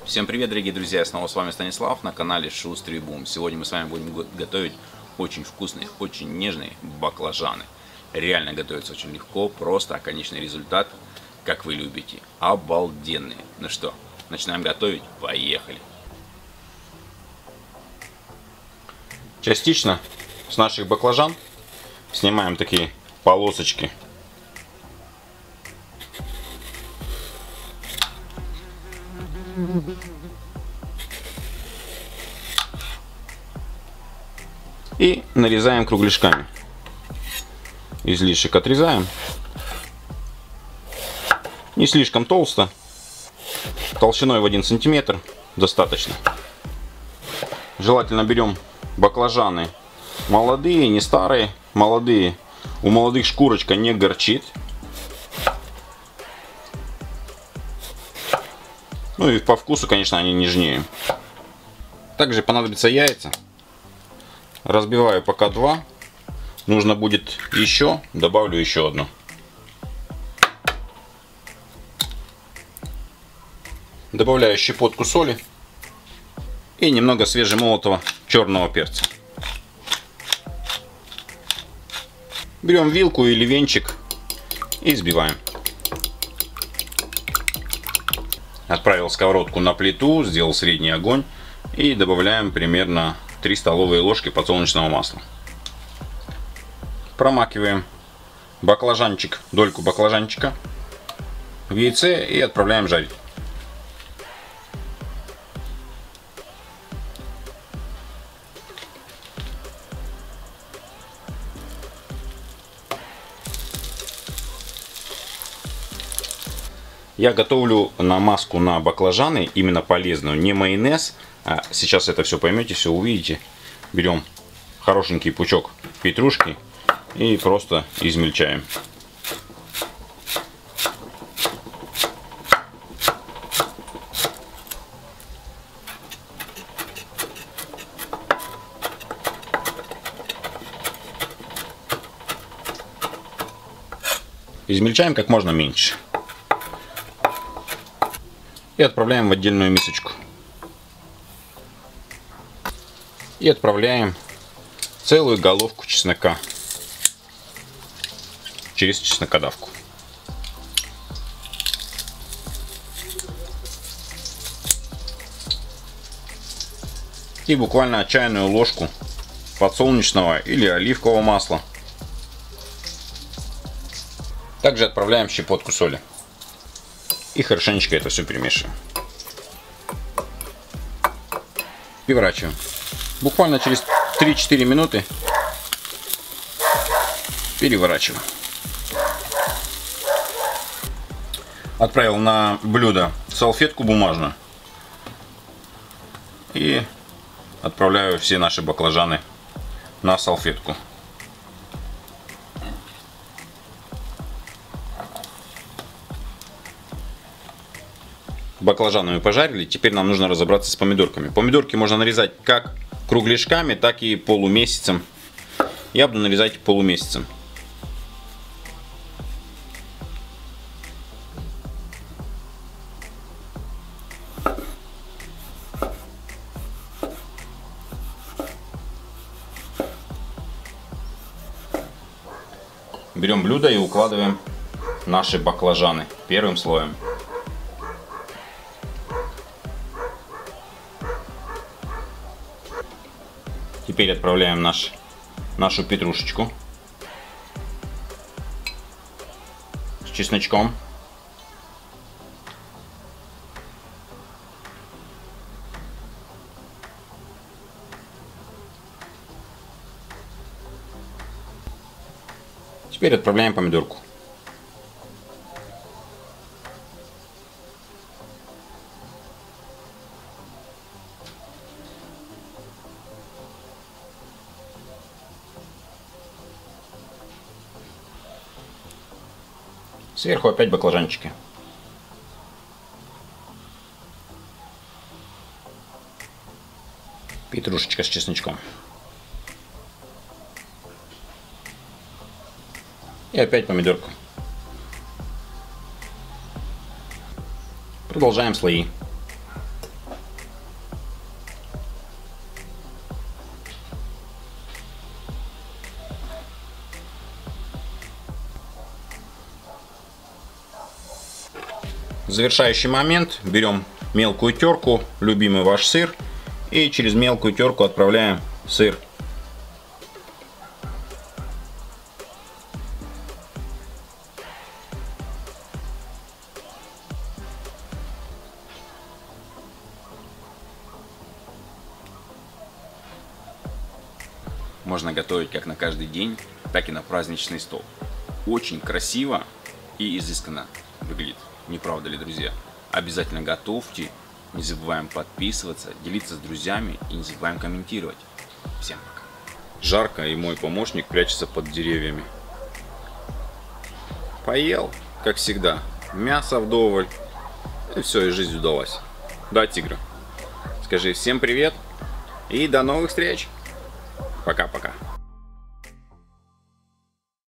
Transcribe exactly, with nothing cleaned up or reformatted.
Всем привет, дорогие друзья, снова с вами Станислав на канале Шустрый Бум. Сегодня мы с вами будем готовить очень вкусные, очень нежные баклажаны. Реально готовится очень легко, просто, а конечный результат, как вы любите, обалденный. Ну что, начинаем готовить? Поехали! Частично с наших баклажан снимаем такие полосочки. И нарезаем кругляшками. Излишек отрезаем. Не слишком толсто. Толщиной в один сантиметр достаточно. Желательно берем баклажаны молодые, не старые. Молодые. У молодых шкурочка не горчит. Ну и по вкусу, конечно, они нежнее. Также понадобятся яйца. Разбиваю пока два. Нужно будет еще, добавлю еще одно. Добавляю щепотку соли и немного свежемолотого черного перца. Берем вилку или венчик и взбиваем. Отправил сковородку на плиту, сделал средний огонь и добавляем примерно три столовые ложки подсолнечного масла. Промакиваем баклажанчик, дольку баклажанчика в яйце и отправляем жарить. Я готовлю намазку на баклажаны, именно полезную, не майонез. А сейчас это все поймете, все увидите. Берем хорошенький пучок петрушки и просто измельчаем. Измельчаем как можно меньше. И отправляем в отдельную мисочку. И отправляем целую головку чеснока через чеснокодавку. И буквально чайную ложку подсолнечного или оливкового масла. Также отправляем щепотку соли. И хорошенечко это все перемешиваем. Переворачиваем. Буквально через три-четыре минуты переворачиваем. Отправил на блюдо салфетку бумажную. И отправляю все наши баклажаны на салфетку. Баклажаны мы пожарили, теперь нам нужно разобраться с помидорками. Помидорки можно нарезать как кругляшками, так и полумесяцем. Я буду нарезать полумесяцем. Берем блюдо и укладываем наши баклажаны первым слоем. Теперь отправляем наш, нашу петрушечку с чесночком. Теперь отправляем помидорку. Сверху опять баклажанчики. Петрушечка с чесночком. И опять помидорку. Продолжаем слои. Завершающий момент. Берем мелкую терку, любимый ваш сыр, и через мелкую терку отправляем сыр. Можно готовить как на каждый день, так и на праздничный стол. Очень красиво и изысканно выглядит. Не правда ли, друзья? Обязательно готовьте. Не забываем подписываться, делиться с друзьями и не забываем комментировать. Всем пока. Жарко, и мой помощник прячется под деревьями. Поел, как всегда. Мясо вдоволь. И все, и жизнь удалась. Да, тигр? Скажи всем привет и до новых встреч. Пока-пока.